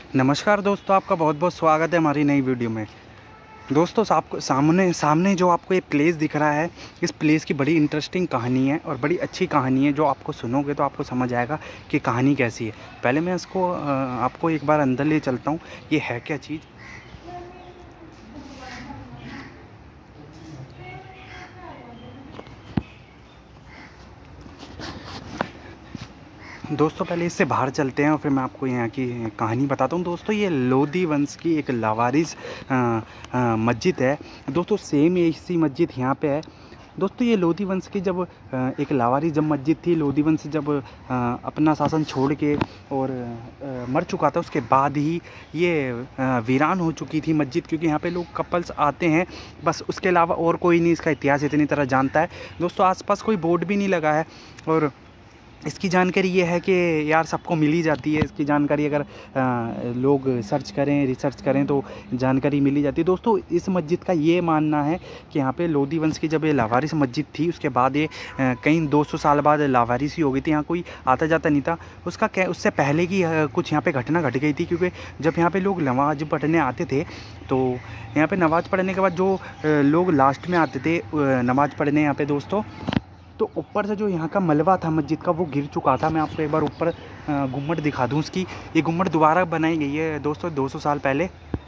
नमस्कार दोस्तों, आपका बहुत बहुत स्वागत है हमारी नई वीडियो में। दोस्तों आपको सामने जो आपको ये प्लेस दिख रहा है, इस प्लेस की बड़ी इंटरेस्टिंग कहानी है और बड़ी अच्छी कहानी है। जो आपको सुनोगे तो आपको समझ आएगा कि कहानी कैसी है। पहले मैं इसको आपको एक बार अंदर ले चलता हूँ। ये है क्या चीज़। दोस्तों पहले इससे बाहर चलते हैं और फिर मैं आपको यहाँ की कहानी बताता हूँ। दोस्तों ये लोधी वंश की एक लावारिस मस्जिद है। दोस्तों सेम इसी मस्जिद यहाँ पे है। दोस्तों ये लोधी वंश की जब एक लावारिस जब मस्जिद थी, लोधी वंश जब अपना शासन छोड़ के और मर चुका था, उसके बाद ही ये वीरान हो चुकी थी मस्जिद, क्योंकि यहाँ पे लोग कपल्स आते हैं बस, उसके अलावा और कोई नहीं इसका इतिहास इतनी तरह जानता है। दोस्तों आसपास कोई बोर्ड भी नहीं लगा है और इसकी जानकारी ये है कि यार सबको मिल ही जाती है। इसकी जानकारी अगर लोग सर्च करें, रिसर्च करें तो जानकारी मिल ही जाती है। दोस्तों इस मस्जिद का ये मानना है कि यहाँ पे लोधी वंश की जब ये लावारिस मस्जिद थी, उसके बाद ये कई 200 साल बाद लावारिस ही हो गई थी। यहाँ कोई आता जाता नहीं था। उससे पहले की कुछ यहाँ पे घटना घट गई थी, क्योंकि जब यहाँ पे लोग नमाज पढ़ने आते थे तो यहाँ पे नमाज पढ़ने के बाद जो लोग लास्ट में आते थे नमाज पढ़ने यहाँ पे दोस्तों, तो ऊपर से जो यहाँ का मलबा था मस्जिद का वो गिर चुका था। मैं आपको एक बार ऊपर गुम्मट दिखा दूँ उसकी। ये गुम्मट दोबारा बनाई गई है दोस्तों 200 साल पहले।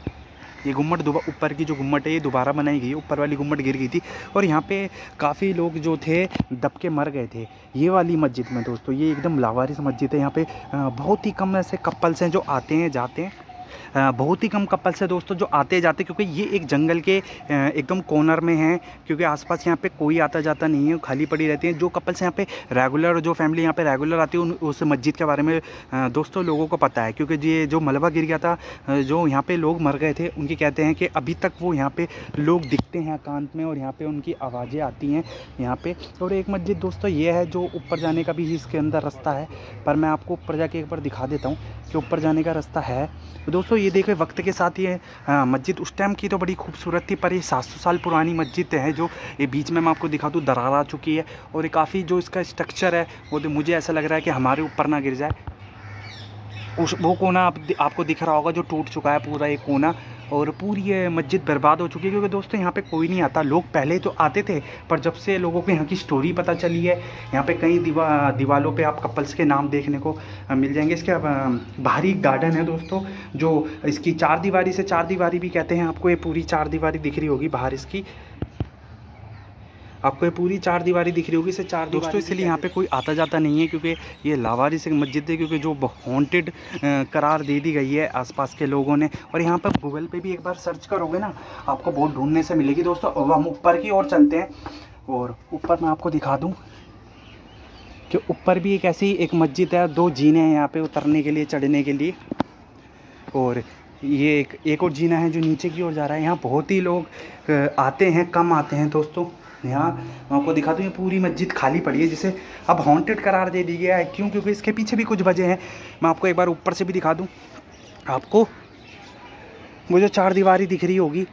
ये गुम्मट ऊपर की जो गुम्मट है ये दोबारा बनाई गई है। ऊपर वाली गुम्मट गिर गई थी और यहाँ पे काफ़ी लोग जो थे दब के मर गए थे ये वाली मस्जिद में। दोस्तों ये एकदम लावारिस मस्जिद है। यहाँ पे बहुत ही कम ऐसे कपल्स हैं जो आते हैं जाते हैं। बहुत ही कम कपल्स है दोस्तों जो आते जाते, क्योंकि ये एक जंगल के एकदम कॉर्नर में है, क्योंकि आसपास यहाँ पे कोई आता जाता नहीं है, खाली पड़ी रहती है। जो कपल्स यहाँ पे रेगुलर, जो फैमिली यहाँ पे रेगुलर आती है उस मस्जिद के बारे में दोस्तों लोगों को पता है, क्योंकि ये जो मलबा गिर गया था, जो यहाँ पे लोग मर गए थे, उनके कहते हैं कि अभी तक वो यहाँ पे लोग दिखते हैं एकांत में और यहाँ पे उनकी आवाज़ें आती हैं यहाँ पे। और एक मस्जिद दोस्तों ये है जो ऊपर जाने का भी इसके अंदर रास्ता है, पर मैं आपको ऊपर जाके एक बार दिखा देता हूँ कि ऊपर जाने का रास्ता है। दोस्तों ये देखो वक्त के साथ ये मस्जिद उस टाइम की तो बड़ी खूबसूरत थी, पर ये 700 साल पुरानी मस्जिद है। जो ये बीच में मैं आपको दिखा दूँ दरार आ चुकी है और ये काफ़ी जो इसका स्ट्रक्चर है वो मुझे ऐसा लग रहा है कि हमारे ऊपर ना गिर जाए। वो कोना आपको दिख रहा होगा जो टूट चुका है पूरा एक कोना, और पूरी ये मस्जिद बर्बाद हो चुकी है, क्योंकि दोस्तों यहाँ पे कोई नहीं आता। लोग पहले तो आते थे, पर जब से लोगों को यहाँ की स्टोरी पता चली है, यहाँ पे कई दीवारों पे आप कपल्स के नाम देखने को मिल जाएंगे। इसके बाहरी गार्डन है दोस्तों, जो इसकी 4 दीवारी से 4 दीवारी भी कहते हैं। आपको ये पूरी 4 दीवारी दिख रही होगी बाहर इसकी, आपको ये पूरी 4 दीवारी दिख रही होगी इसे 4 दोस्तों। इसलिए यहाँ पे कोई आता जाता नहीं है, क्योंकि ये लावारिस एक मस्जिद है, क्योंकि जो हॉन्टेड करार दे दी गई है आसपास के लोगों ने। और यहाँ पर गूगल पे भी एक बार सर्च करोगे ना, आपको बहुत ढूंढने से मिलेगी दोस्तों। अब हम ऊपर की ओर चलते हैं और ऊपर मैं आपको दिखा दूँ कि ऊपर भी एक ऐसी एक मस्जिद है। 2 जीने हैं यहाँ पे उतरने के लिए, चढ़ने के लिए, और ये एक और जीना है जो नीचे की ओर जा रहा है। यहाँ बहुत ही लोग आते हैं, कम आते हैं दोस्तों। यहाँ मैं आपको दिखा दूँ, ये पूरी मस्जिद खाली पड़ी है, जिसे अब हॉन्टेड करार दे दी गया है। क्यों? क्योंकि इसके पीछे भी कुछ वजह हैं। मैं आपको एक बार ऊपर से भी दिखा दूँ। आपको वो जो 4 दीवारी दिख रही होगी,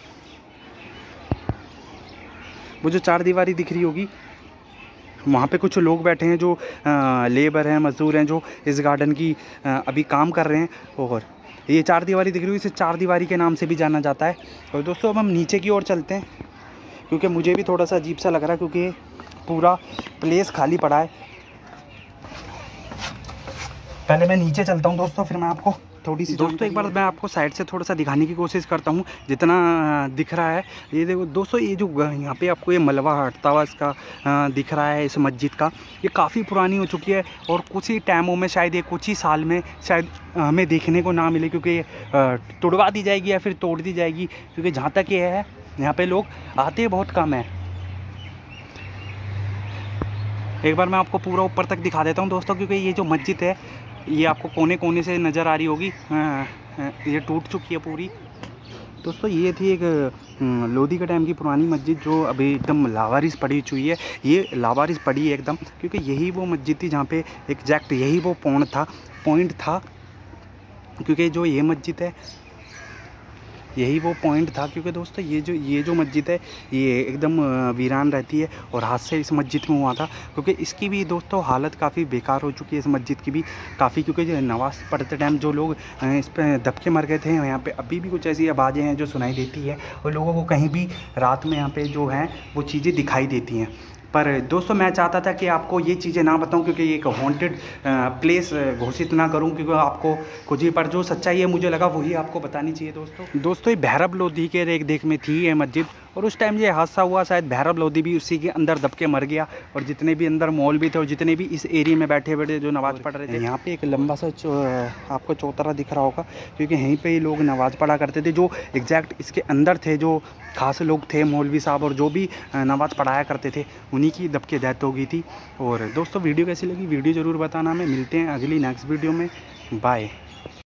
वो जो 4 दीवारी दिख रही होगी, वहाँ पे कुछ लोग बैठे हैं जो लेबर हैं, मज़दूर हैं, जो इस गार्डन की अभी काम कर रहे हैं। और ये 4 दीवारी दिख रही है, इसे 4 दीवारी के नाम से भी जाना जाता है। और दोस्तों अब हम नीचे की ओर चलते हैं, क्योंकि मुझे भी थोड़ा सा अजीब सा लग रहा है, क्योंकि पूरा प्लेस खाली पड़ा है। पहले मैं नीचे चलता हूँ दोस्तों, फिर मैं आपको थोड़ी सी दोस्तों एक बार मैं आपको साइड से थोड़ा सा दिखाने की कोशिश करता हूँ जितना दिख रहा है। ये देखो दोस्तों, ये जो यहाँ पे आपको ये मलबा हटता हुआ इसका दिख रहा है इस मस्जिद का, ये काफ़ी पुरानी हो चुकी है और कुछ ही टाइमों में शायद ये कुछ ही साल में शायद हमें देखने को ना मिले, क्योंकि तुड़वा दी जाएगी या फिर तोड़ दी जाएगी। क्योंकि जहाँ तक ये है यहाँ पे लोग आते बहुत कम है। एक बार मैं आपको पूरा ऊपर तक दिखा देता हूँ दोस्तों, क्योंकि ये जो मस्जिद है ये आपको कोने कोने से नज़र आ रही होगी। ये टूट चुकी है पूरी दोस्तों। ये थी एक लोधी के टाइम की पुरानी मस्जिद, जो अभी एकदम लावारिस पड़ी हुई है। ये लावारिस पड़ी है एकदम, क्योंकि यही वो मस्जिद थी जहाँ पे एग्जैक्ट यही वो पॉइंट था। क्योंकि जो ये मस्जिद है यही वो पॉइंट था, क्योंकि दोस्तों ये जो मस्जिद है ये एकदम वीरान रहती है और हादसा इस मस्जिद में हुआ था, क्योंकि इसकी भी दोस्तों हालत काफ़ी बेकार हो चुकी है, इस मस्जिद की भी काफ़ी, क्योंकि जो नमाज़ पढ़ते टाइम जो लोग इस पर दबके मर गए थे, यहाँ पे अभी भी कुछ ऐसी आवाज़ें हैं जो सुनाई देती है और लोगों को कहीं भी रात में यहाँ पे जो हैं वो चीज़ें दिखाई देती हैं। पर दोस्तों मैं चाहता था कि आपको ये चीज़ें ना बताऊं, क्योंकि ये एक हॉन्टेड प्लेस घोषित ना करूं, क्योंकि आपको कुछ ही, पर जो सच्चाई है मुझे लगा वही आपको बतानी चाहिए। दोस्तों ये भैरब लोधी के रेख देख में थी ये मस्जिद, और उस टाइम ये हादसा हुआ शायद भैरब लोधी भी उसी के अंदर दबके मर गया, और जितने भी अंदर मौलवी थे और जितने भी इस एरिया में बैठे बैठे जो नमाज़ पढ़ रहे थे। यहाँ पे एक लंबा सा आपको चौतरा दिख रहा होगा, क्योंकि यहीं पे ही लोग नमाज़ पढ़ा करते थे, जो एग्जैक्ट इसके अंदर थे, जो खास लोग थे मौलवी साहब और जो भी नमाज़ पढ़ाया करते थे, उन्हीं की दबके डेथ हो गई थी। और दोस्तों वीडियो कैसी लगी वीडियो ज़रूर बताना, हमें मिलते हैं अगली नेक्स्ट वीडियो में, बाय।